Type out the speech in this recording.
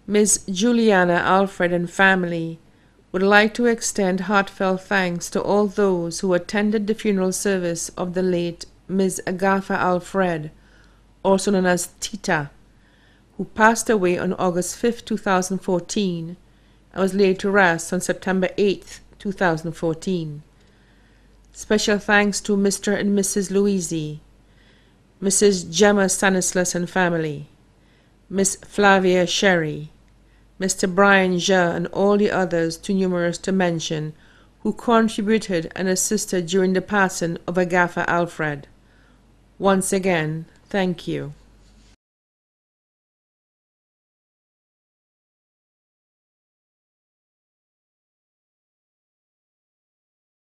Ms. Juliana, Alfred, and family would like to extend heartfelt thanks to all those who attended the funeral service of the late Ms. Agatha Alfred, also known as Tita, who passed away on August 5, 2014, and was laid to rest on September 8, 2014. Special thanks to Mr. and Mrs. Louisi, Mrs. Gemma Stanislas and family, Miss Flavia Sherry, Mr. Brian Ja, and all the others too numerous to mention who contributed and assisted during the passing of Agatha Alfred. Once again, thank you.